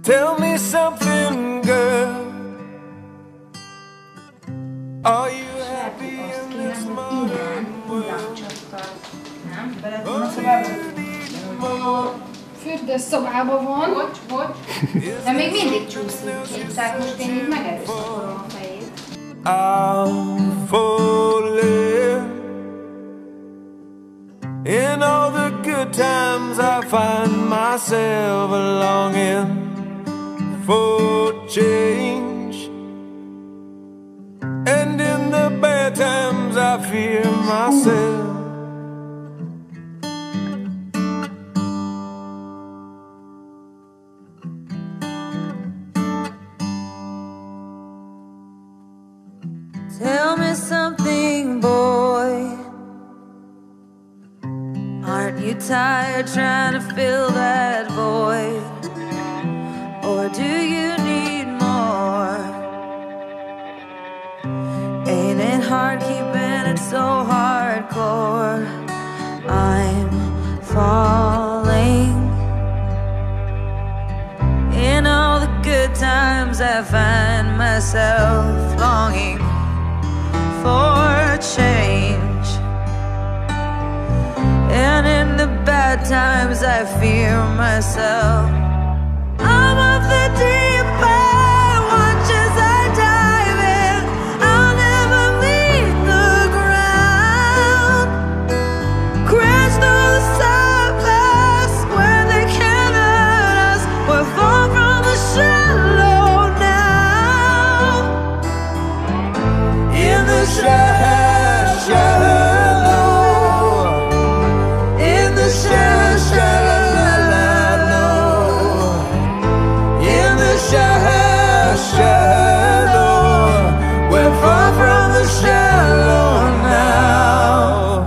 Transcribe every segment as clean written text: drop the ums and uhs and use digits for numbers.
Tell me something, girl. Are you happy in this modern world? Fürdőszobában van. Bocs. De még mindig csúszik ki, tehát most én így megerőszakolom a fejét. I'm falling. In all the good times I find myself longing for change, and in the bad times I fear myself. Tell me something, boy. Aren't you tired trying to fill that void? Or do you need more? Ain't it hard keeping it so hardcore? I'm falling. In all the good times I find myself longing for change, and in the bad times I fear myself. I'm of the deep end, watch as I dive in. I'll never meet the ground. Crash through the surface where they can't hurt us. We're far from the shallow now. In the shallow, in the shallow. We're far from the shallow now.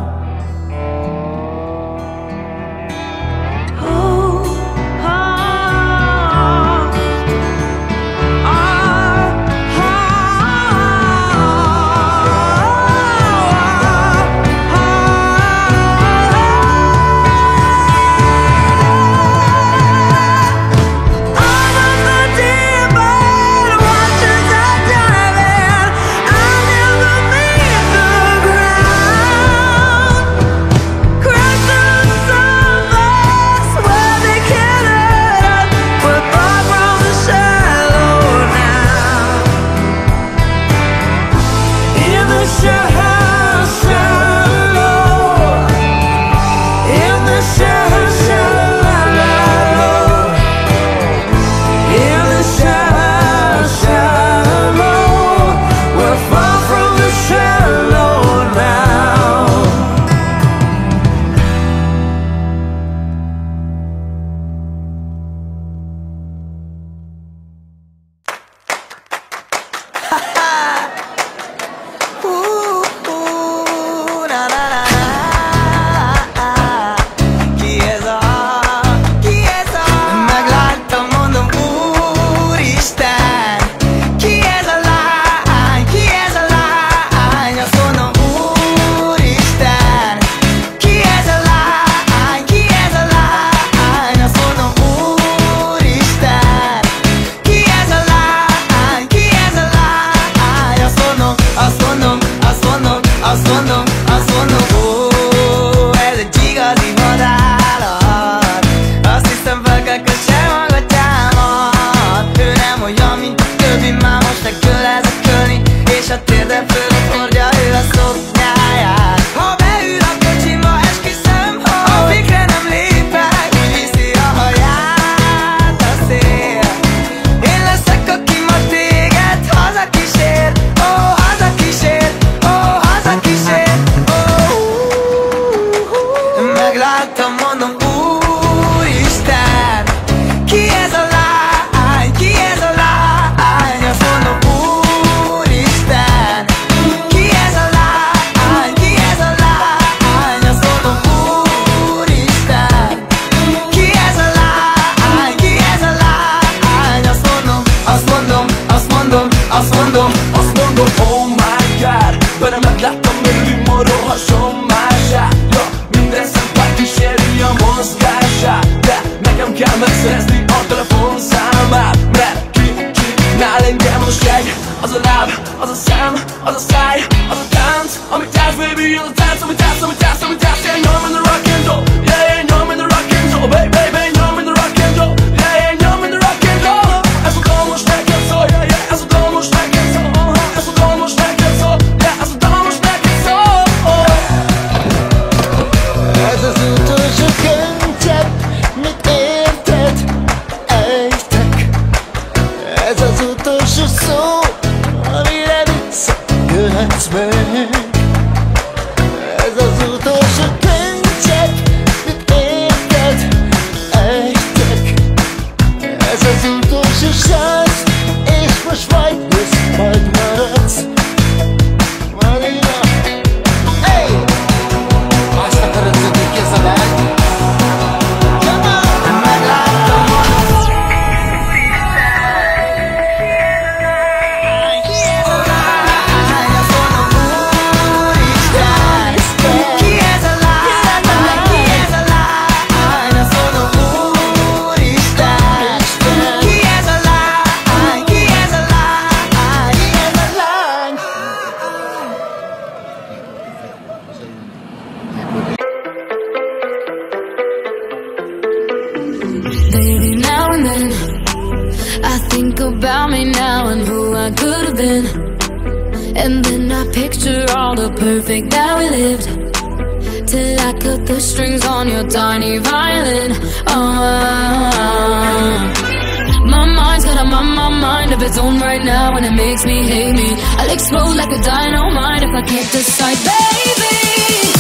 Oh, Megláttam, hogy moró hason mását. Ja, minden szempár kíséri a mond. think about me now and who I could have been. And then I picture all the perfect that we lived, till I cut the strings on your tiny violin. My mind's got my mind of its own right now, and it makes me hate me. I'll explode like a dynamite if I can't decide, baby.